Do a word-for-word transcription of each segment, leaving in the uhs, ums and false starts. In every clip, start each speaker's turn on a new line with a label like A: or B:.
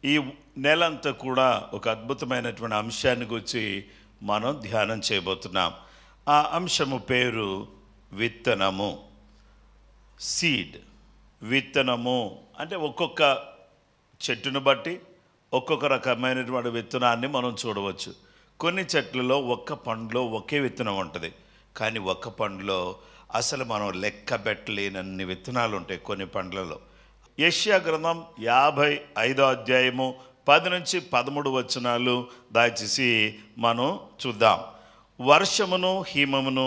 A: ఈ నెలంతా కూడా ఒక అద్భుతమైనటువంటి అంశాన్ని గురించి మనం ధ్యానం చేయబోతున్నాం. ఆ అంశము పేరు విత్తనము. సీడ్. విత్తనము అంటే ఒక్కొక్క చెట్టును బట్టి ఒక్కొక్క రకమైనటువంటి విత్తనాన్ని మనం చూడవచ్చు. కొన్ని చెట్లలో ఒక్క పండులో ఒకే విత్తనం ఉంటుంది, కానీ ఒక్క పండులో అసలు మనం లెక్క పెట్టలేనన్ని విత్తనాలు ఉంటాయి కొన్ని పండ్లలో. యెషయా గ్రంథం యాభై ఐదో అధ్యాయము పది నుంచి పదమూడు వచనాలు దయచేసి మనం చూద్దాం. వర్షమును హిమమును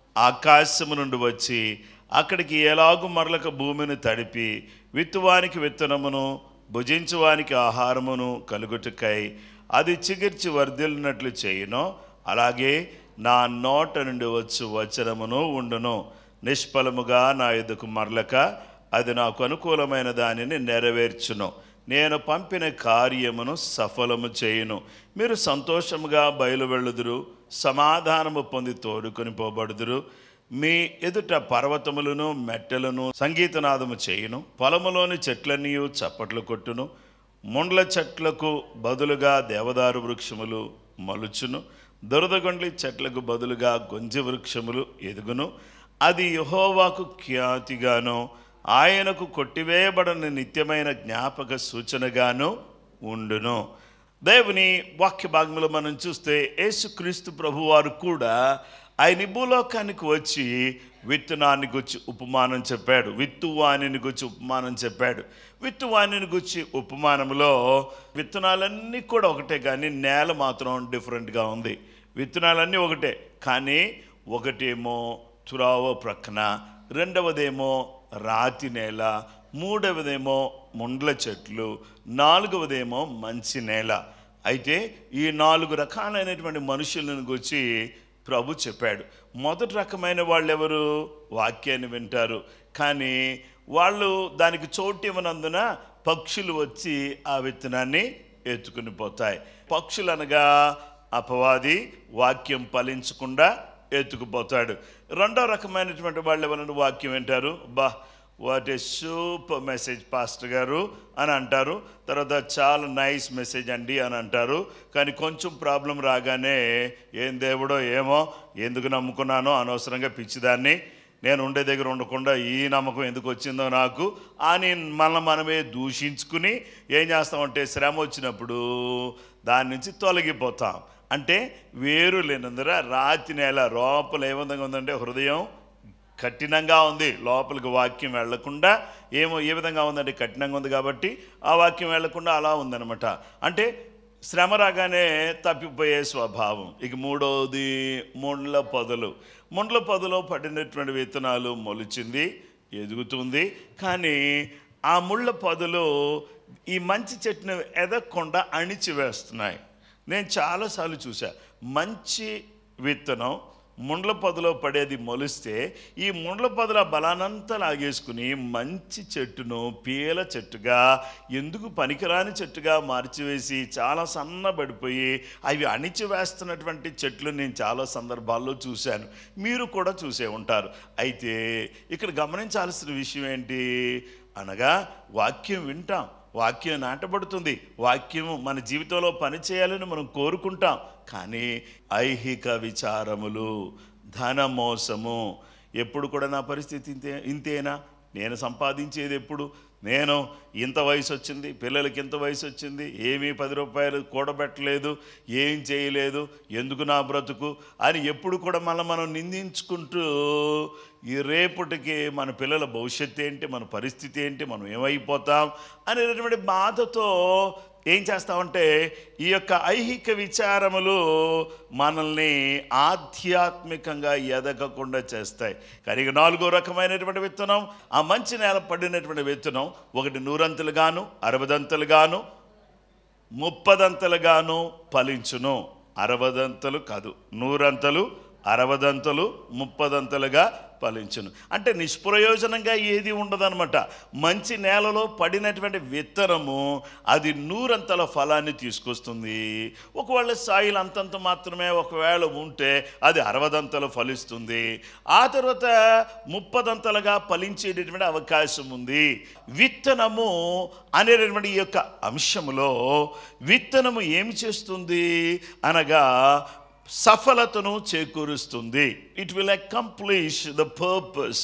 A: ఆకాశము నుండి వచ్చి అక్కడికి ఎలాగు మరలక భూమిని తడిపి విత్తువానికి విత్తనమును భుజించువానికి ఆహారమును కలుగుటకై అది చిగిర్చి వర్ధిల్లినట్లు చేయును, అలాగే నా నోట నుండి వచ్చు వచనమును ఉండును. నిష్ఫలముగా నా ఎదుకు మరలక అది నాకు అనుకూలమైన దానిని నెరవేర్చును. నేను పంపిన కార్యమును సఫలము చేయును. మీరు సంతోషముగా బయలు వెళ్ళుదురు, సమాధానము పొంది తోడుకొని పోబడుదురు. మీ ఎదుట పర్వతములను మెట్టలను సంగీతనాదము చేయును. పొలములోని చెట్లన్నీ చప్పట్లు కొట్టును. ముండ్ల చెట్లకు బదులుగా దేవదారు వృక్షములు మలుచును. దురదగొండ్లి చెట్లకు బదులుగా గొంజి వృక్షములు ఎదుగును. అది యెహోవాకు ఖ్యాతిగాను ఆయనకు కొట్టివేయబడని నిత్యమైన జ్ఞాపక సూచనగాను ఉండును. దేవుని వాక్య భాగంలో మనం చూస్తే యేసుక్రీస్తు ప్రభువారు కూడా ఆయన భూలోకానికి వచ్చి విత్తనాన్ని గురించి ఉపమానం చెప్పాడు, విత్తువాణిని గురించి ఉపమానం చెప్పాడు. విత్తువాణిని గురించి ఉపమానంలో విత్తనాలన్నీ కూడా ఒకటే, కానీ నేల మాత్రం డిఫరెంట్గా ఉంది. విత్తనాలన్నీ ఒకటే, కానీ ఒకటేమో తురావ ప్రక్కన, రెండవదేమో రాతి నేల, మూడవదేమో ముండ్ల చెట్లు, నాలుగవదేమో మంచి నేల. అయితే ఈ నాలుగు రకాలైనటువంటి మనుషులను గురించి ప్రభు చెప్పాడు. మొదటి రకమైన వాళ్ళు ఎవరు? వాక్యాన్ని వింటారు, కానీ వాళ్ళు దానికి చోటు ఇవ్వనందున పక్షులు వచ్చి ఆ విత్తనాన్ని ఎత్తుకుని పోతాయి. పక్షులు అనగా అపవాది, వాక్యం ఫలించకుండా ఎత్తుకుపోతాడు. రెండో రకమైనటువంటి వాళ్ళు ఎవరైనా వాక్యం వింటారు, బా what a super message pastor గారు అని అంటారు, తర్వాత చాలా నైస్ మెసేజ్ అండి అని అంటారు. కానీ కొంచెం ప్రాబ్లం రాగానే ఏం దేవుడో ఏమో, ఎందుకు నమ్ముకున్నానో అనవసరంగా పిచ్చిదాన్ని, నేను ఉండే దగ్గర ఉండకుండా ఈ నమ్మకం ఎందుకు వచ్చిందో నాకు అని మనం మనమే దూషించుకుని ఏం చేస్తామంటే శ్రమ వచ్చినప్పుడు దాని నుంచి తొలగిపోతాం. అంటే వేరు లేనందున రాతి నేల లోపల ఏ విధంగా ఉందంటే హృదయం కఠినంగా ఉంది, లోపలికి వాక్యం వెళ్లకుండా ఏమో ఏ విధంగా ఉందంటే కఠినంగా ఉంది కాబట్టి ఆ వాక్యం వెళ్లకుండా అలా ఉందన్నమాట. అంటే శ్రమ రాగానే తప్పిపోయే స్వభావం. ఇక మూడవది ముండ్ల పొదలు. ముండ్ల పొదలో పడినటువంటి విత్తనాలు మొలిచింది, ఎదుగుతుంది, కానీ ఆ ముళ్ళ పొదలు ఈ మంచి చెట్టును ఎదగకుండా అణిచివేస్తున్నాయి. నేను చాలాసార్లు చూసా, మంచి విత్తనం ముండ్ల పొదలో పడేది మొలిస్తే ఈ ముండ్ల పొదల బలానంతా లాగేసుకుని మంచి చెట్టును పీల చెట్టుగా, ఎందుకు పనికిరాని చెట్టుగా మార్చివేసి చాలా సన్నబడిపోయి అవి అణిచివేస్తున్నటువంటి చెట్లు నేను చాలా సందర్భాల్లో చూశాను. మీరు కూడా చూసే ఉంటారు. అయితే ఇక్కడ గమనించాల్సిన విషయం ఏంటి అనగా, వాక్యం వింటాం, వాక్యం నాటబడుతుంది, వాక్యం మన జీవితంలో పనిచేయాలని మనం కోరుకుంటాం, కానీ ఐహిక విచారములు, ధన మోసము, ఎప్పుడు కూడా నా పరిస్థితి ఇంతే ఇంతేనా, నేను సంపాదించేది ఎప్పుడు, నేను ఇంత వయసు వచ్చింది, పిల్లలకి ఇంత వయసు వచ్చింది, ఏమీ పది రూపాయలు కూడబెట్టలేదు, ఏం చేయలేదు, ఎందుకు నా బ్రతుకు అని ఎప్పుడు కూడా మనం మనం నిందించుకుంటూ ఈ రేపటికి మన పిల్లల భవిష్యత్తు ఏంటి, మన పరిస్థితి ఏంటి, మనం ఏమైపోతాం అనేటటువంటి బాధతో ఏం చేస్తామంటే ఈ యొక్క ఐహిక విచారములు మనల్ని ఆధ్యాత్మికంగా ఎదగకుండా చేస్తాయి. కానీ నాలుగో రకమైనటువంటి విత్తనం, ఆ మంచి నేల పడినటువంటి విత్తనం, ఒకటి నూరంతలుగాను, అరవదంతలుగాను, ముప్పదంతలుగాను ఫలించును. అరవదంతలు కాదు, నూరంతలు, అరవదంతలు, ముప్పదంతలుగా ఫలించును. అంటే నిష్ప్రయోజనంగా ఏది ఉండదన్నమాట. మంచి నేలలో పడినటువంటి విత్తనము అది నూరంతల ఫలాన్ని తీసుకొస్తుంది. ఒకవేళ సాయిల్ అంతంత మాత్రమే ఒకవేళ ఉంటే అది అరవదంతలు ఫలిస్తుంది. ఆ తర్వాత ముప్పదంతలుగా ఫలించేటటువంటి అవకాశం ఉంది. విత్తనము అనేటటువంటి ఈ యొక్క అంశములో విత్తనము ఏమి చేస్తుంది అనగా సఫలతను చేకూరుస్తుంది. It will accomplish the purpose.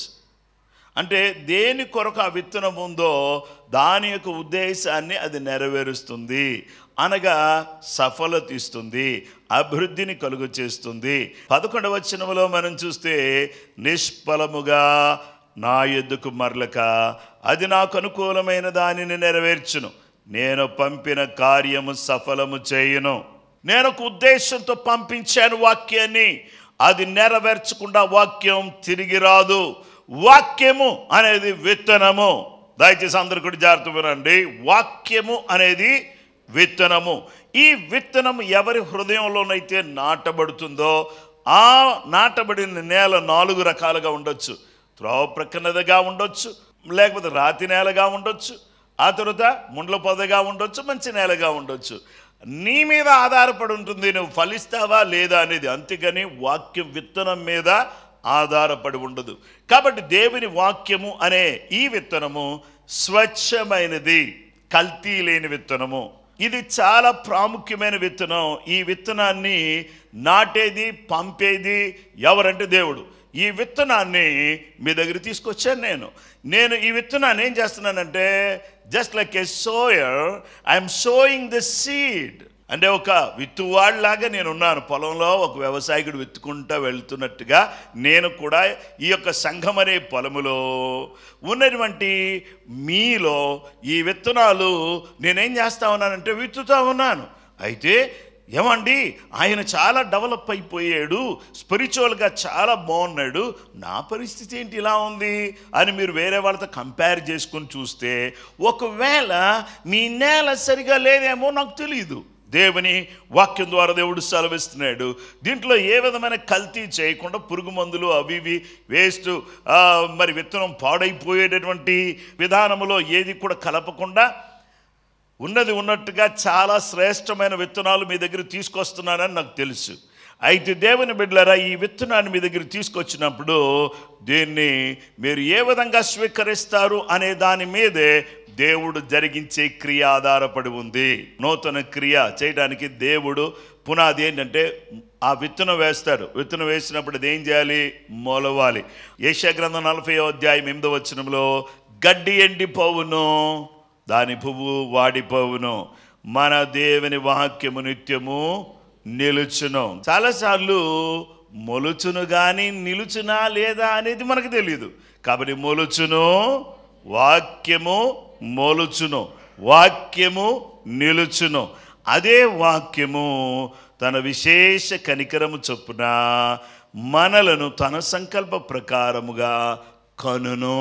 A: అంటే దేని కొరకు ఆ విత్తనం ఉందో దాని యొక్క ఉద్దేశాన్ని అది నెరవేరుస్తుంది, అనగా సఫలత ఇస్తుంది, అభివృద్ధిని కలుగు చేస్తుంది. పదకొండవ వచనములో మనం చూస్తే నిష్ఫలముగా నా యొద్దకు మరలక అది నాకు అనుకూలమైన దానిని నెరవేర్చును, నేను పంపిన కార్యము సఫలము చేయును. నేను ఒక ఉద్దేశంతో పంపించాను వాక్యాన్ని, అది నెరవేర్చకుండా వాక్యం తిరిగి రాదు. వాక్యము అనేది విత్తనము. దయచేసి అందరూ కూడా జాగ్రత్త వినండి. వాక్యము అనేది విత్తనము. ఈ విత్తనము ఎవరి హృదయంలోనైతే నాటబడుతుందో ఆ నాటబడిన నేల నాలుగు రకాలుగా ఉండొచ్చు. త్రోవ ప్రక్కనదిగా ఉండొచ్చు, లేకపోతే రాతి నేలగా ఉండొచ్చు, ఆ తర్వాత ముండ్ల పొదగా ఉండొచ్చు, మంచి నేలగా ఉండొచ్చు. నీ మీద ఆధారపడి ఉంటుంది నువ్వు ఫలిస్తావా లేదా అనేది. అంతేగాని వాక్యం విత్తనం మీద ఆధారపడి ఉండదు. కాబట్టి దేవుని వాక్యము అనే ఈ విత్తనము స్వచ్ఛమైనది, కల్తీ లేని విత్తనము. ఇది చాలా ప్రాముఖ్యమైన విత్తనం. ఈ విత్తనాన్ని నాటేది పంపేది ఎవరంటే దేవుడు. ఈ విత్తనాన్ని మీ దగ్గర తీసుకొచ్చాను నేను. నేను ఈ విత్తనాన్ని ఏం చేస్తున్నానంటే just like a sower I'm sowing the seed. అంటే ఒక విత్తువాడిలాగా నేను ఉన్నాను. పొలంలో ఒక వ్యవసాయకుడు విత్తుకుంటూ వెళ్తున్నట్టుగా నేను కూడా ఈ యొక్క సంఘం అనే పొలములో ఉన్నటువంటి మీలో ఈ విత్తనాలు నేనేం చేస్తా ఉన్నానంటే విత్తుతా ఉన్నాను. అయితే ఏమండి ఆయన చాలా డెవలప్ అయిపోయాడు, స్పిరిచువల్గా చాలా బాగున్నాడు, నా పరిస్థితి ఏంటి ఇలా ఉంది అని మీరు వేరే వాళ్ళతో కంపేర్ చేసుకుని చూస్తే ఒకవేళ మీ నేల సరిగా లేదేమో నాకు తెలియదు. దేవుని వాక్యం ద్వారా దేవుడు సెలవిస్తున్నాడు. దీంట్లో ఏ విధమైన కల్తీ చేయకుండా పురుగు మందులు అవి ఇవి వేస్ట్ మరి విత్తనం పాడైపోయేటటువంటి విధానంలో ఏది కూడా కలపకుండా ఉన్నది ఉన్నట్టుగా చాలా శ్రేష్టమైన విత్తనాలు మీ దగ్గర తీసుకొస్తున్నానని నాకు తెలుసు. అయితే దేవుని బిడ్డలారా, ఈ విత్తనాన్ని మీ దగ్గర తీసుకొచ్చినప్పుడు దీన్ని మీరు ఏ విధంగా స్వీకరిస్తారు అనే దాని మీదే దేవుడు జరిగించే క్రియ ఆధారపడి ఉంది. నూతన క్రియ చేయడానికి దేవుడు పునాది ఏంటంటే ఆ విత్తనం వేస్తారు. విత్తనం వేసినప్పుడు అది ఏం చేయాలి? మొలవాలి. యెషయా గ్రంథం నలభై అధ్యాయం ఎనిమిదో వచనంలో గడ్డి ఎండిపోవును, దాని పువ్వు వాడిపోవును, మన దేవుని వాక్యము నిత్యము నిలుచును. చాలాసార్లు మొలుచును కానీ నిలుచునా లేదా అనేది మనకు తెలియదు. కాబట్టి మొలుచును, వాక్యము మొలుచును, వాక్యము నిలుచును. అదే వాక్యము తన విశేష కనికరము చొప్పున మనలను తన సంకల్ప ప్రకారముగా కనును.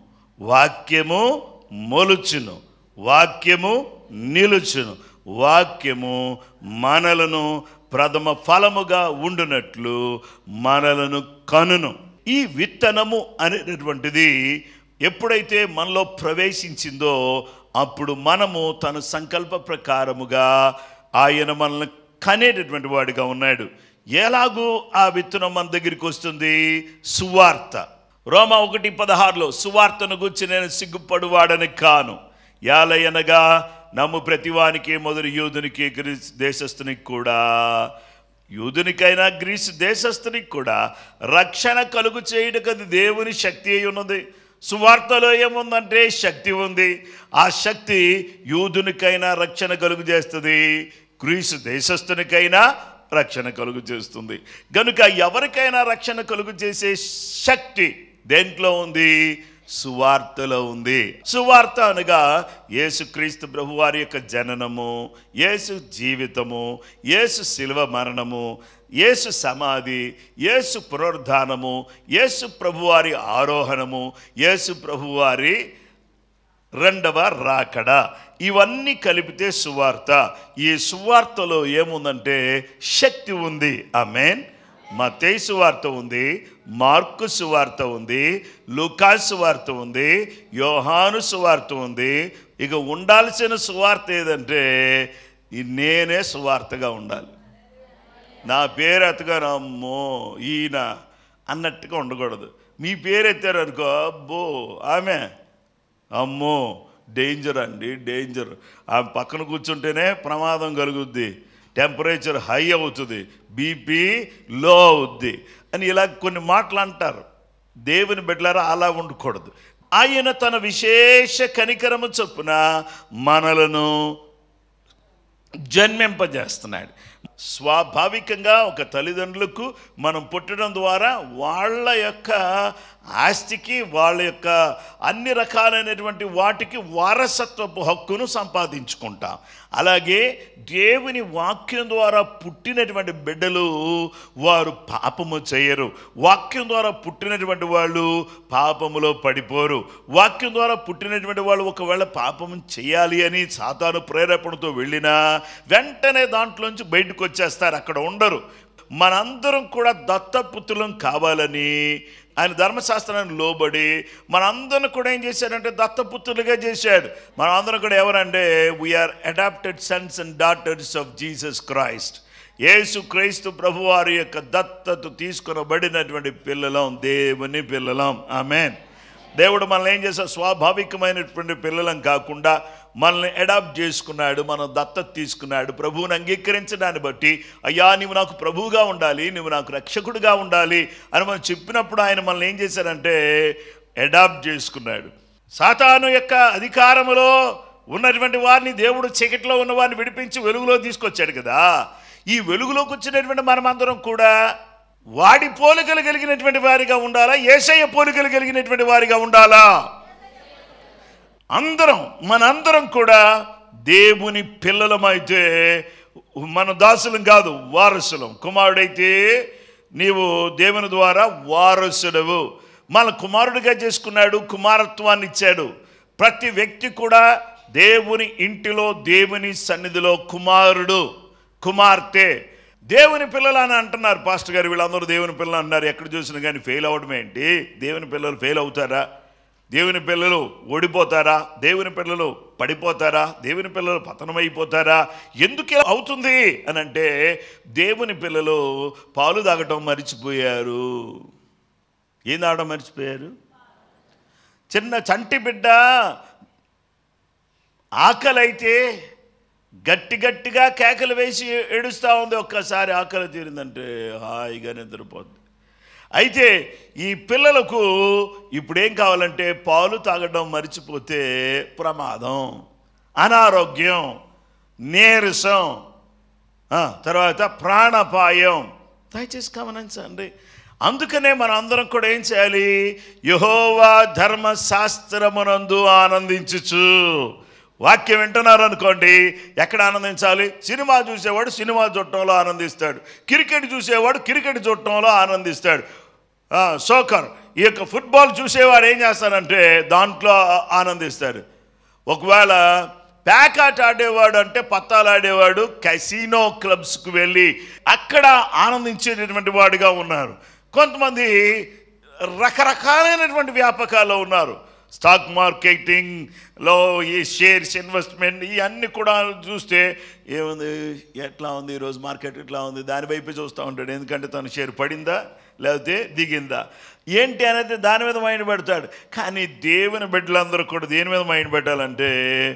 A: వాక్యము మొలుచును, వాక్యము నిలుచును, వాక్యము మనలను ప్రథమ ఫలముగా ఉండునట్లు మనలను కనును. ఈ విత్తనము అనేటటువంటిది ఎప్పుడైతే మనలో ప్రవేశించిందో అప్పుడు మనము తన సంకల్ప ప్రకారముగా ఆయన మనల్ని కనేటటువంటి వాడిగా ఉన్నాడు. ఎలాగూ ఆ విత్తనం మన దగ్గరికి వస్తుంది? సువార్త. రోమా ఒకటి పదహారులో సువార్తను గురించి నేను సిగ్గుపడువాడని కాను, యాలయనగా నమ్ము ప్రతివానికి మొదలు యూదునికి గ్రీసు దేశస్థునికి కూడా, యూదునికైనా గ్రీసు దేశస్థునికి కూడా రక్షణ కలుగు చేయడానికి అది దేవుని శక్తి అయి ఉన్నది. సువార్తలో ఏముందంటే శక్తి ఉంది. ఆ శక్తి యూదునికైనా రక్షణ కలుగు చేస్తుంది, గ్రీసు దేశస్థునికైనా రక్షణ కలుగు చేస్తుంది. కనుక ఎవరికైనా రక్షణ కలుగు చేసే శక్తి దేంట్లో ఉంది? సువార్తలో ఉంది. సువార్త అనగా యేసుక్రీస్తు ప్రభువారి యొక్క జననము, యేసు జీవితము, యేసు శిలువ మరణము, యేసు సమాధి, యేసు పునరుద్ధానము, యేసు ప్రభువారి ఆరోహణము, యేసు ప్రభువారి రెండవ రాకడ, ఇవన్నీ కలిపితే సువార్త. ఈ సువార్తలో ఏముందంటే శక్తి ఉంది. ఆమేన్. మత్తయి సువార్త ఉంది, మార్కు సువార్త ఉంది, లూకా సువార్త ఉంది, యోహాను సువార్త ఉంది. ఇక ఉండాల్సిన సువార్త ఏదంటే నేనే సువార్తగా ఉండాలి. నా పేరు ఎత్తగాను అమ్మో ఈయన అన్నట్టుగా ఉండకూడదు. మీ పేరు ఎత్తారు అనుకో, అబ్బో ఆమె అమ్మో డేంజర్ అండి, డేంజర్. ఆమె పక్కన కూర్చుంటేనే ప్రమాదం కలుగుద్ది, టెంపరేచర్ హై అవుతుంది, బీపీ లో అవుద్ది అని ఇలా కొన్ని మాటలు అంటారు. దేవుని బిడ్డలారా అలా ఉండకూడదు. ఆయన తన విశేష కనికరము చొప్పున మనలను జన్మింపజేస్తున్నాడు. స్వాభావికంగా ఒక తల్లిదండ్రులకు మనం పుట్టడం ద్వారా వాళ్ళ యొక్క ఆస్తికి, వాళ్ళ యొక్క అన్ని రకాలైనటువంటి వాటికి వారసత్వపు హక్కును సంపాదించుకుంటాం. అలాగే దేవుని వాక్యం ద్వారా పుట్టినటువంటి బిడ్డలు వారు పాపము చేయరు. వాక్యం ద్వారా పుట్టినటువంటి వాళ్ళు పాపములో పడిపోరు. వాక్యం ద్వారా పుట్టినటువంటి వాళ్ళు ఒకవేళ పాపము చేయాలి అని సాతాను ప్రేరేపణతో వెళ్ళినా వెంటనే దాంట్లోంచి బయటకు వచ్చేస్తారు, అక్కడ ఉండరు. మనందరం కూడా దత్తపుత్రులం కావాలని ఆయన ధర్మశాస్త్రాన్ని లోబడి మనందరం కూడా ఏం చేశాడంటే దత్తపుత్రులుగా చేశాడు. మనందరం కూడా ఎవరంటే we are adopted sons and daughters of Jesus Christ. Yesu Kristu ప్రభువారి యొక్క దత్తత తీసుకొనబడినటువంటి పిల్లలం, దేవుని పిల్లలం. ఆమేన్. దేవుడు మనల్ని ఏం చేశాడు? స్వాభావికమైనటువంటి పిల్లలం కాకుండా మనల్ని అడాప్ట్ చేసుకున్నాడు, మనం దత్తత తీసుకున్నాడు. ప్రభువుని అంగీకరించడాన్ని బట్టి అయ్యా నువ్వు నాకు ప్రభువుగా ఉండాలి, నువ్వు నాకు రక్షకుడిగా ఉండాలి అని మనం చెప్పినప్పుడు ఆయన మనల్ని ఏం చేశాడంటే అడాప్ట్ చేసుకున్నాడు. సాతాను యొక్క అధికారములో ఉన్నటువంటి వారిని దేవుడు చీకటిలో ఉన్న వారిని విడిపించి వెలుగులో తీసుకొచ్చాడు కదా. ఈ వెలుగులోకి వచ్చినటువంటి మనమందరం కూడా వాడి పోలికలు కలిగినటువంటి వారిగా ఉండాలా, యేసయ్య పోలికలు కలిగినటువంటి వారిగా ఉండాలా? అందరం మనందరం కూడా దేవుని పిల్లలమైతే మన దాసులం కాదు, వారసులం. కుమారుడైతే నీవు దేవుని ద్వారా వారసుడవు. మన కుమారుడిగా చేసుకున్నాడు, కుమారత్వాన్ని ఇచ్చాడు. ప్రతి వ్యక్తి కూడా దేవుని ఇంటిలో దేవుని సన్నిధిలో కుమారుడు, కుమార్తె. దేవుని పిల్లలు అని అంటున్నారు పాస్టర్ గారు, వీళ్ళందరూ దేవుని పిల్లలు అన్నారు. ఎక్కడ చూసినా కానీ ఫెయిల్ అవ్వడం ఏంటి? దేవుని పిల్లలు ఫెయిల్ అవుతారా? దేవుని పిల్లలు ఓడిపోతారా? దేవుని పిల్లలు పడిపోతారా? దేవుని పిల్లలు పతనమైపోతారా? ఎందుకు ఇలా అవుతుంది అని అంటే దేవుని పిల్లలు పాలు తాగటం మర్చిపోయారు. ఏం తాగడం మర్చిపోయారు? చిన్న చంటి బిడ్డ ఆకలి అయితే గట్టి గట్టిగా కేకలు వేసి ఏడుస్తూ ఉంది. ఒక్కసారి ఆకలి తీరిందంటే హాయిగా నిద్రపోద్ది. అయితే ఈ పిల్లలకు ఇప్పుడేం కావాలంటే పాలు తాగడం మర్చిపోతే ప్రమాదం, అనారోగ్యం, నీరసం, తర్వాత ప్రాణాపాయం. దయచేసి గమనించండి. అందుకనే మనం అందరం కూడా ఏం చేయాలి? యెహోవా ధర్మశాస్త్రమునందు ఆనందించుచు. వాక్యం వింటున్నారు అనుకోండి, ఎక్కడ ఆనందించాలి? సినిమా చూసేవాడు సినిమా చూడటంలో ఆనందిస్తాడు, క్రికెట్ చూసేవాడు క్రికెట్ చూడటంలో ఆనందిస్తాడు, సోకర్ ఈ యొక్క ఫుట్బాల్ చూసేవాడు ఏం చేస్తాడంటే దాంట్లో ఆనందిస్తాడు. ఒకవేళ ప్యాకాట్ ఆడేవాడు అంటే పత్తాలు ఆడేవాడు కసినో క్లబ్స్కి వెళ్ళి అక్కడ ఆనందించేటటువంటి వాడుగా ఉన్నారు. కొంతమంది రకరకాలైనటువంటి వ్యాపకాల్లో ఉన్నారు. స్టాక్ మార్కెటింగ్లో ఈ షేర్స్ ఇన్వెస్ట్మెంట్ ఇవన్నీ కూడా చూస్తే ఏముంది, ఎట్లా ఉంది ఈరోజు మార్కెట్, ఎట్లా ఉంది, దాని వైపు చూస్తూ ఉంటాడు. ఎందుకంటే తన షేర్ పడిందా లేకపోతే దిగిందా ఏంటి అనేది దాని మీద మైండ్ పెడతాడు. కానీ దేవుని బిడ్డలందరూ కూడా దేని మీద మైండ్ పెట్టాలంటే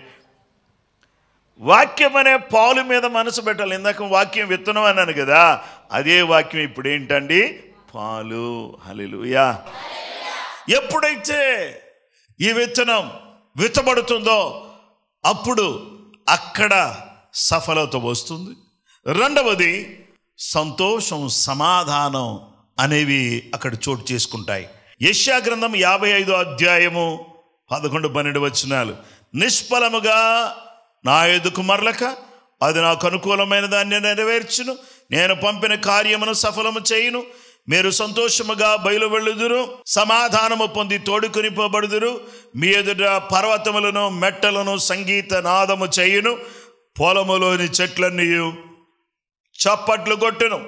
A: వాక్యం అనే పాలు మీద మనసు పెట్టాలి. ఇందాక వాక్యం విత్తనం అన్నాను కదా, అదే వాక్యం ఇప్పుడు ఏంటండి? పాలు. హల్లెలూయా. ఎప్పుడైతే ఈ విత్తనం విత్తబడుతుందో అప్పుడు అక్కడ సఫలత వస్తుంది. రెండవది సంతోషం, సమాధానం అనేవి అక్కడ చోటు చేసుకుంటాయి. యెషయా గ్రంథం యాభై ఐదో అధ్యాయము పదకొండు పన్నెండు వచనాలు. నిష్ఫలముగా నా ఎదుకు మరలక అది నాకు అనుకూలమైన దాన్ని నెరవేర్చును, నేను పంపిన కార్యమును సఫలము చేయును. మీరు సంతోషముగా బయలు వెళ్ళుదురు, సమాధానము పొంది తోడుకొనిపోబడుదురు. మీ ఎదుట పర్వతములను మెట్టలను సంగీత నాదము చేయును, పొలములోని చెట్లన్నీ చప్పట్లు కొట్టును.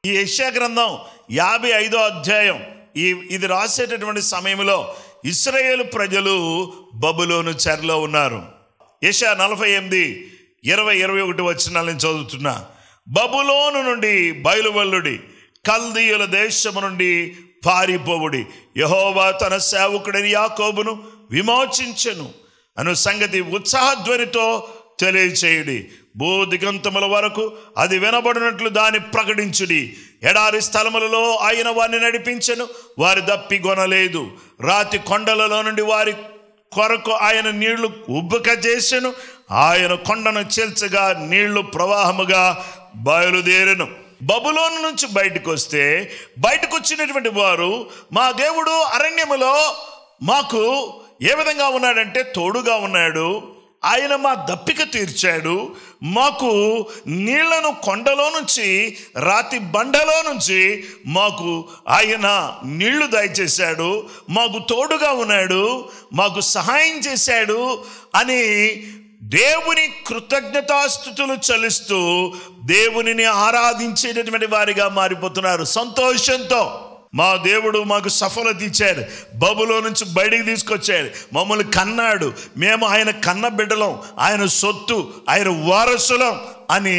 A: ఈ యెషయా గ్రంథం యాభై ఐదో అధ్యాయం ఈ ఇది రాసేటటువంటి సమయంలో ఇశ్రాయేలు ప్రజలు బబులోను చెరలో ఉన్నారు. యెషయా నలభై ఎనిమిది ఇరవై ఇరవై ఒకటి వచనాలను చదువుతున్నా. బబులోను నుండి బయలువెల్లుడి, కల్దీయుల దేశము నుండి పారిపోవుడి, యెహోవా తన సేవకుడైన యాకోబును విమోచించెను అను సంగతి ఉత్సాహధ్వనితో తెలియచేయుడి. భూదిగంతముల వరకు అది వినబడినట్లు దాన్ని ప్రకటించుడి. ఎడారి స్థలములలో ఆయన వారిని నడిపించెను, వారి దప్పిగొనలేదు. రాతి కొండలలో నుండి వారి కొరకు ఆయన నీళ్లు ఉబ్బక చేసెను, ఆయన కొండను చీల్చగా నీళ్లు ప్రవాహముగా బయలుదేరెను. బబులోను నుంచి బయటకు వస్తే బయటకు వచ్చినటువంటి వారు, మా దేవుడు అరణ్యములో మాకు ఏ విధంగా ఉన్నాడంటే తోడుగా ఉన్నాడు, ఆయన మా దప్పిక తీర్చాడు, మాకు నీళ్లను కొండలో నుంచి రాతి బండలో నుంచి మాకు ఆయన నీళ్లు దయచేశాడు, మాకు తోడుగా ఉన్నాడు, మాకు సహాయం చేశాడు అని దేవుని కృతజ్ఞతాస్తుతులు చెల్లిస్తూ దేవునిని ఆరాధించేటటువంటి వారిగా మారిపోతున్నారు. సంతోషంతో మా దేవుడు మాకు సఫలత ఇచ్చాడు, బబులో నుంచి బయటికి తీసుకొచ్చాడు, మమ్మల్ని కన్నాడు, మేము ఆయన కన్న బిడ్డలం, ఆయన సొత్తు, ఆయన వారసులం అని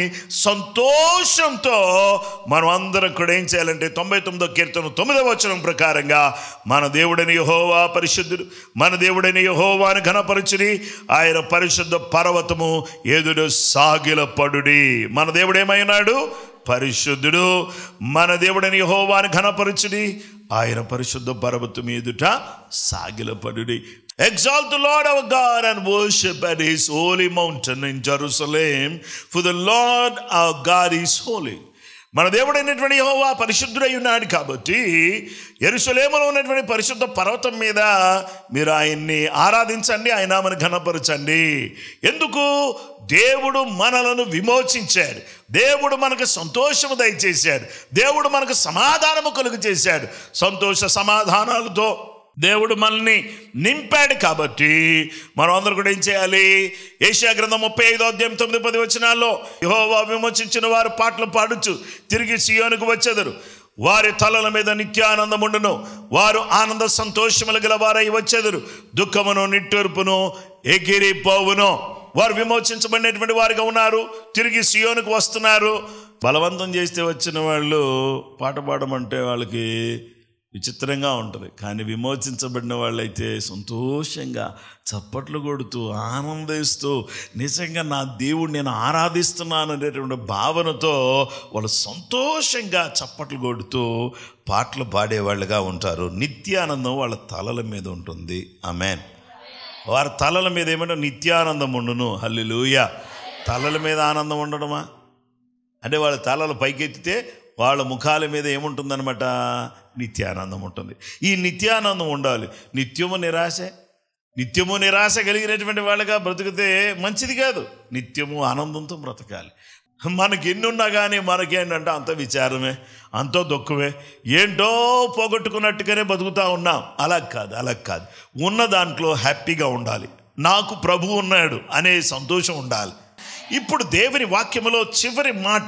A: సంతోషంతో మనం అందరం కూడా ఏం చేయాలంటే తొంభై తొమ్మిదో కీర్తన తొమ్మిదవ వచనం ప్రకారంగా మన దేవుడని యెహోవా పరిశుద్ధుడు, మన దేవుడని యెహోవాను ఘనపరచుడి, ఆయన పరిశుద్ధ పర్వతము ఎదుడు సాగిలపడుడి. మన దేవుడు ఏమైనాడు? పరిశుద్ధుడు. మన దేవుడని యెహోవాను ఘనపరచుడి, ఆయన పరిశుద్ధ పర్వతం ఎదుట సాగిలపడుడి. Exalt the Lord our God and worship at his holy mountain in Jerusalem, for the Lord our God is holy. మన దేవుడైనటువంటి యెహోవా పరిశుద్ధుడై ఉన్నాడు కాబట్టి యెరూషలేములో ఉన్నటువంటి పరిశుద్ధ పర్వతం మీద మీరు ఆయన్ని ఆరాధించండి, ఆయన నామమును ఘనపరచండి. ఎందుకు? దేవుడు మనలను విమోచించాడు, దేవుడు మనకు సంతోషము దయచేశాడు, దేవుడు మనకు సమాధానము కలుగు చేశాడు. సంతోష సమాధానాలతో దేవుడు మనల్ని నింపాడు కాబట్టి మనం అందరూ కూడా ఏం చేయాలి? యెషయా గ్రంథం ముప్పై ఐదో అధ్యాయం తొమ్మిది పది వచనాల్లో యెహోవా విమోచించిన వారు పాటలు పాడుచు తిరిగి సియోనుకు వచ్చెదరు, వారి తలల మీద నిత్యానందం ఉండును, వారు ఆనంద సంతోషములు గల వారై వచ్చెదరు, దుఃఖమును నిట్టూర్పును ఎగిరిపోవును. వారు విమోచించబడినటువంటి వారిగా ఉన్నారు, తిరిగి సియోనుకు వస్తున్నారు. బలవంతం చేస్తే వచ్చిన వాళ్ళు పాట పాడమంటే వాళ్ళకి విచిత్రంగా ఉంటుంది, కానీ విమోచించబడిన వాళ్ళైతే సంతోషంగా చప్పట్లు కొడుతూ ఆనందిస్తూ నిజంగా నా దేవుడు నేను ఆరాధిస్తున్నాను అనేటువంటి భావనతో వాళ్ళు సంతోషంగా చప్పట్లు కొడుతూ పాటలు పాడేవాళ్ళుగా ఉంటారు. నిత్యానందం వాళ్ళ తలల మీద ఉంటుంది. ఆమేన్. వారి తలల మీద ఏమంటే నిత్యానందం ఉండును. హల్లెలూయా. తలల మీద ఆనందం ఉండడమా అంటే వాళ్ళ తలలు పైకెత్తితే వాళ్ళ ముఖాల మీద ఏముంటుందన్నమాట? నిత్యానందం ఉంటుంది. ఈ నిత్యానందం ఉండాలి. నిత్యము నిరాశ నిత్యము నిరాశ కలిగినటువంటి వాళ్ళగా బ్రతికితే మంచిది కాదు. నిత్యము ఆనందంతో బ్రతకాలి. మనకి ఎన్నున్నా కానీ మనకేంటంటే అంత విచారమే, అంతో దుఃఖమే, ఏంటో పోగొట్టుకున్నట్టుగానే బతుకుతూ ఉన్నాం. అలా కాదు, అలా కాదు. ఉన్న దాంట్లో హ్యాపీగా ఉండాలి. నాకు ప్రభు ఉన్నాడు అనే సంతోషం ఉండాలి. ఇప్పుడు దేవుని వాక్యములో చివరి మాట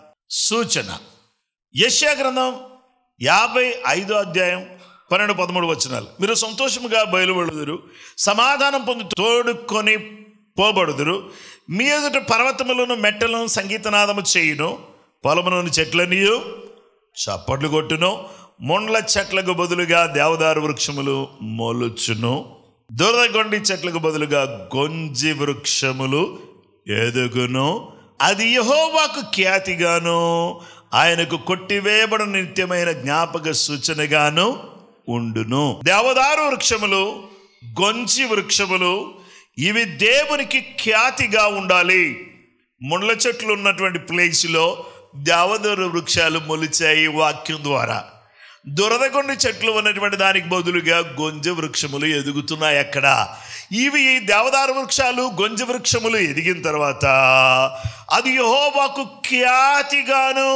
A: సూచన. యెషయా గ్రంథం యాభై ఐదో అధ్యాయం పన్నెండు పదమూడు వచనాలు. మీరు సంతోషముగా బయలువెళుదురు, సమాధానం పొంది తోడుకొని పోబడుదురు, మీ ఎదుట పర్వతములను మెట్టలను సంగీతనాదము చేయును, పొలములోని చెట్లనియు చప్పట్లు కొట్టును, ముండ్ల చెట్లకు బదులుగా దేవదారు వృక్షములు మొలుచును, దురదగొండి చెట్లకు బదులుగా గొంజి వృక్షములు ఎదుగును, అది యెహోవాకు ఖ్యాతిగాను ఆయనకు కొట్టివేయబడిన నిత్యమైన జ్ఞాపక సూచనగాను ఉండును. దేవదారు వృక్షములు, గొంజి వృక్షములు ఇవి దేవునికి ఖ్యాతిగా ఉండాలి. ముండ్ల చెట్లు ఉన్నటువంటి ప్లేస్లో దేవదారు వృక్షాలు మొలిచాయి వాక్యం ద్వారా. దురదగొండి చెట్లు ఉన్నటువంటి దానికి బదులుగా గొంజ వృక్షములు ఎదుగుతున్నాయి అక్కడ. ఇవి దేవదారు వృక్షాలు, గొంజ వృక్షములు ఎదిగిన తర్వాత అది యెహోవాకు ఖ్యాతిగాను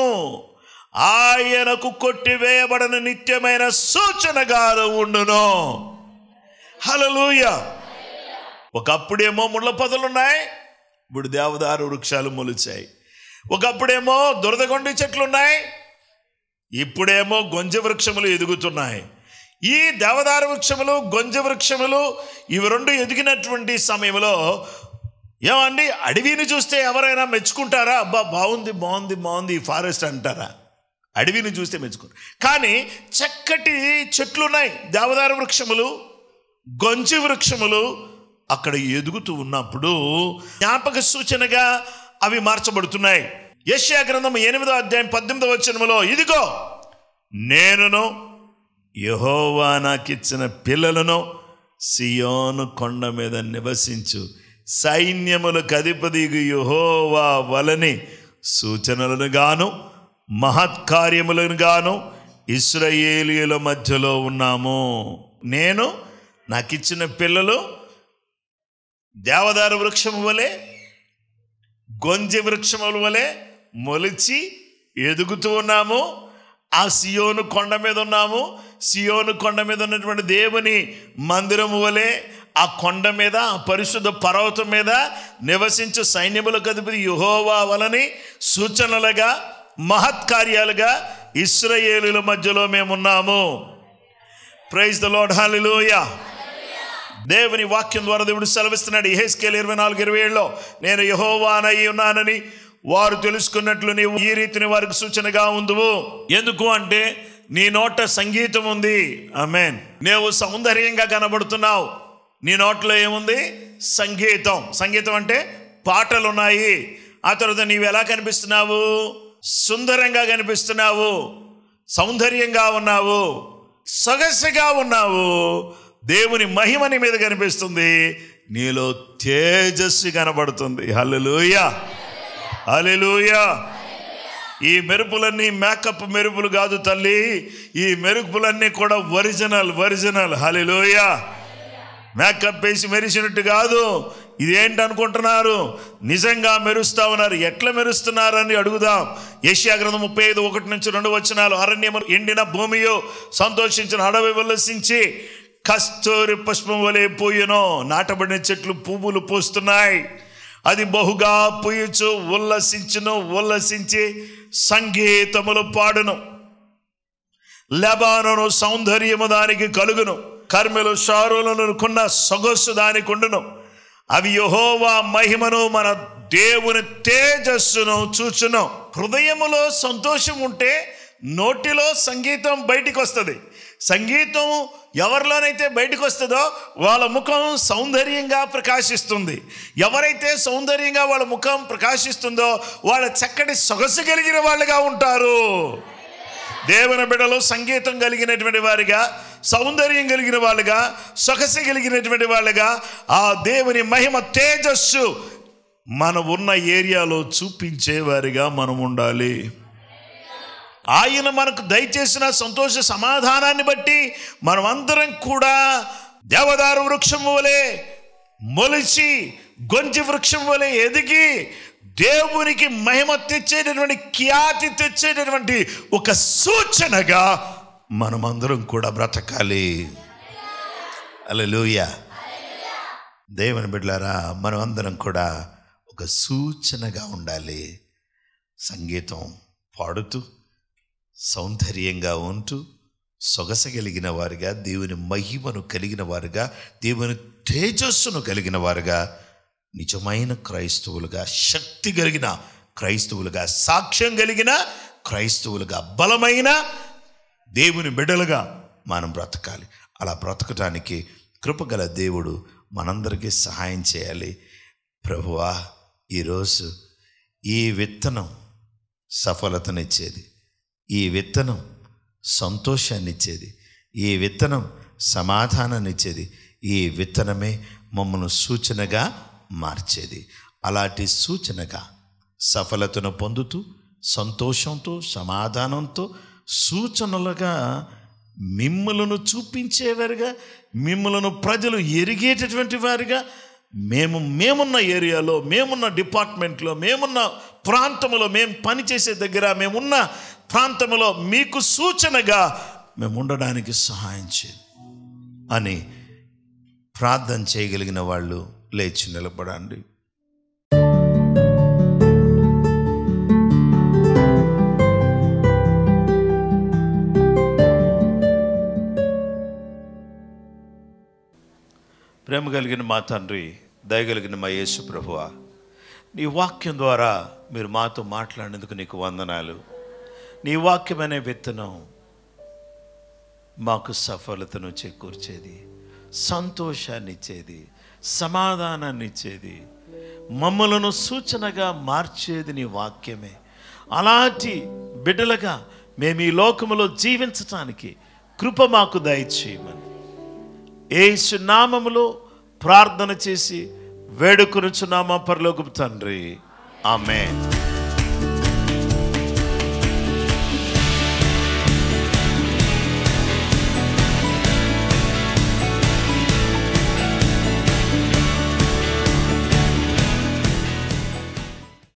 A: ఆయనకు కొట్టివేయబడిన నిత్యమైన సూచనగాను ఉండును. హల్లెలూయా. ఒకప్పుడేమో ముళ్ళ పొదలున్నాయి, ఇప్పుడు దేవదారు వృక్షాలు మొలిచాయి. ఒకప్పుడేమో దురదగొండి చెట్లు ఉన్నాయి, ఇప్పుడేమో గొంజ వృక్షములు ఎదుగుతున్నాయి. ఈ దేవదార వృక్షములు, గొంజ వృక్షములు ఇవి రెండు ఎదిగినటువంటి సమయంలో ఏమండి, అడవిని చూస్తే ఎవరైనా మెచ్చుకుంటారా? అబ్బా బాగుంది బాగుంది బాగుంది ఈ ఫారెస్ట్ అంటారా? అడవిని చూస్తే మెచ్చుకుంటారు. కానీ చక్కటి చెట్లు ఉన్నాయి, దేవదార వృక్షములు, గొంజి వృక్షములు అక్కడ ఎదుగుతూ ఉన్నప్పుడు జ్ఞాపక సూచనగా అవి మార్చబడుతున్నాయి. యెషయా గ్రంథం ఎనిమిదో అధ్యాయం పద్దెనిమిదో వచనములో, ఇదిగో నేనును యెహోవా నాకిచ్చిన పిల్లలను సియోను కొండ మీద నివసించు సైన్యములకు అధిపతియగు యెహోవా వలని సూచనలను గాను మహత్కార్యములను గాను ఇశ్రాయేలీయుల మధ్యలో ఉన్నాము. నేను నాకిచ్చిన పిల్లలు దేవదారు వృక్షము వలె, గొంజి వృక్షముల వలె మొలిచి ఎదుగుతూ ఉన్నాము. ఆ సియోను కొండ మీద ఉన్నాము. సియోను కొండ మీద ఉన్నటువంటి దేవుని మందిరము వలె ఆ కొండ మీద, ఆ పరిశుద్ధ పర్వతం మీద నివసించు సైన్యములకు అధిపతి యెహోవా వలని సూచనలుగా మహత్కార్యాలుగా ఇశ్రాయేలీయుల మధ్యలో మేమున్నాము. Praise the Lord, hallelujah. దేవుని వాక్యం ద్వారా దేవుడు సెలవిస్తున్నాడు. యెహెజ్కేలు ఇరవై నాలుగు ఇరవై ఏడులో, నేను యెహోవానై ఉన్నానని వారు తెలుసుకున్నట్లు నీవు ఈ రీతిని వారికి సూచనగా ఉందువు. ఎందుకు అంటే నీ నోట సంగీతం ఉంది. ఆమేన్. నీవు సౌందర్యంగా కనబడుతున్నావు. నీ నోట్లో ఏముంది? సంగీతం. సంగీతం అంటే పాటలు ఉన్నాయి. ఆ తర్వాత నీవు ఎలా కనిపిస్తున్నావు? సుందరంగా కనిపిస్తున్నావు, సౌందర్యంగా ఉన్నావు, సొగసుగా ఉన్నావు. దేవుని మహిమ నీ మీద కనిపిస్తుంది, నీలో తేజస్సు కనబడుతుంది. హల్లెలూయా, హల్లెలూయా. ఈ మెరుపులన్నీ మేకప్ మెరుపులు కాదు తల్లి, ఈ మెరుపులన్నీ కూడా ఒరిజినల్ ఒరిజినల్ హల్లెలూయా. మేకప్ వేసి మెరిసినట్టు కాదు. ఇదేంటి అనుకుంటున్నారు? నిజంగా మెరుస్తా ఉన్నారు. ఎట్లా మెరుస్తున్నారని అడుగుదాం. యెషయా గ్రంథం ముప్పై ఐదు ఒకటి నుంచి రెండు వచనాలు, అరణ్యము ఎండిన భూమియో సంతోషించిన అడవి ఉల్లసించి కస్తూరి పుష్పం వలె పూయును. నాటబడిన చెట్లు పువ్వులు పూస్తున్నాయి. అది బహుగా పూయుచు ఉల్లసించును, ఉల్లసించి సంగీతములు పాడును. లెబానోను సౌందర్యము దానికి కలుగును, కర్మెలు షారోలను కొన్న సొగస్సు దానికి ఉండును. అవి యెహోవా మహిమను, మన దేవుని తేజస్సును చూచును. హృదయములో సంతోషం ఉంటే నోటిలో సంగీతం బయటికి వస్తుంది. సంగీతం ఎవరిలోనైతే బయటకు వస్తుందో వాళ్ళ ముఖం సౌందర్యంగా ప్రకాశిస్తుంది. ఎవరైతే సౌందర్యంగా వాళ్ళ ముఖం ప్రకాశిస్తుందో వాళ్ళ చక్కటి సొగసు కలిగిన వాళ్ళుగా ఉంటారు. దేవుని బిడ్డలు సంగీతం కలిగినటువంటి వారిగా, సౌందర్యం కలిగిన వాళ్ళుగా, సొగసు కలిగినటువంటి వాళ్ళుగా ఆ దేవుని మహిమ తేజస్సు మనం ఉన్న ఏరియాలో చూపించేవారిగా మనం ఉండాలి. ఆయన మనకు దయచేసిన సంతోష సమాధానాన్ని బట్టి మనం అందరం కూడా దేవదారు వృక్షము వలె మొలిచి, గొంజి వృక్షం వలె ఎదిగి దేవునికి మహిమ తెచ్చేటటువంటి, ఖ్యాతి తెచ్చేటటువంటి ఒక సూచనగా మనమందరం కూడా బ్రతకాలి. హల్లెలూయా. దేవుని బిడ్డలారా, మనం అందరం కూడా ఒక సూచనగా ఉండాలి. సంగీతం పాడుతూ, సౌందర్యంగా ఉంటూ, సొగసగలిగిన వారుగా, దేవుని మహిమను కలిగిన వారుగా, దేవుని తేజస్సును కలిగిన వారుగా, నిజమైన క్రైస్తవులుగా, శక్తి కలిగిన క్రైస్తవులుగా, సాక్ష్యం కలిగిన క్రైస్తవులుగా, బలమైన దేవుని బిడ్డలుగా మనం బ్రతకాలి. అలా బ్రతకటానికి కృపగల దేవుడు మనందరికీ సహాయం చేయాలి. ప్రభువా, ఈరోజు ఈ విత్తనం సఫలతనిచ్చేది, ఈ విత్తనం సంతోషాన్ని ఇచ్చేది, ఈ విత్తనం సమాధానాన్ని ఇచ్చేది, ఈ విత్తనమే మమ్మల్ని సూచనగా మార్చేది. అలాంటి సూచనగా సఫలతను పొందుతూ, సంతోషంతో, సమాధానంతో, సూచనలుగా మిమ్మలను చూపించేవారుగా, మిమ్మలను ప్రజలు ఎరిగేటటువంటి వారుగా, మేము మేమున్న ఏరియాలో, మేమున్న డిపార్ట్మెంట్లో, మేమున్న ప్రాంతంలో, మేము పనిచేసే దగ్గర, మేమున్న ప్రాంతంలో మీకు సూచనగా మేము ఉండడానికి సహాయం చేయండి అని ప్రార్థన చేయగలిగిన వాళ్ళు లేచి నిలబడండి. ప్రేమ కలిగిన మా తండ్రి, దయగలిగిన మా యేసు ప్రభువా, నీ వాక్యం ద్వారా మీరు మాతో మాట్లాడినందుకు నీకు వందనాలు. నీ వాక్యం అనే విత్తనం మాకు సఫలతను చేకూర్చేది, సంతోషాన్ని ఇచ్చేది, సమాధానాన్ని ఇచ్చేది, మమ్మలను సూచనగా మార్చేది నీ వాక్యమే. అలాంటి బిడ్డలుగా మేము ఈ లోకములో జీవించటానికి కృప మాకు దయచేయమని యేసు నామములో ప్రార్థన చేసి వేడుకొనుచున్నామా పరలోకపు తండ్రి. ఆమేన్.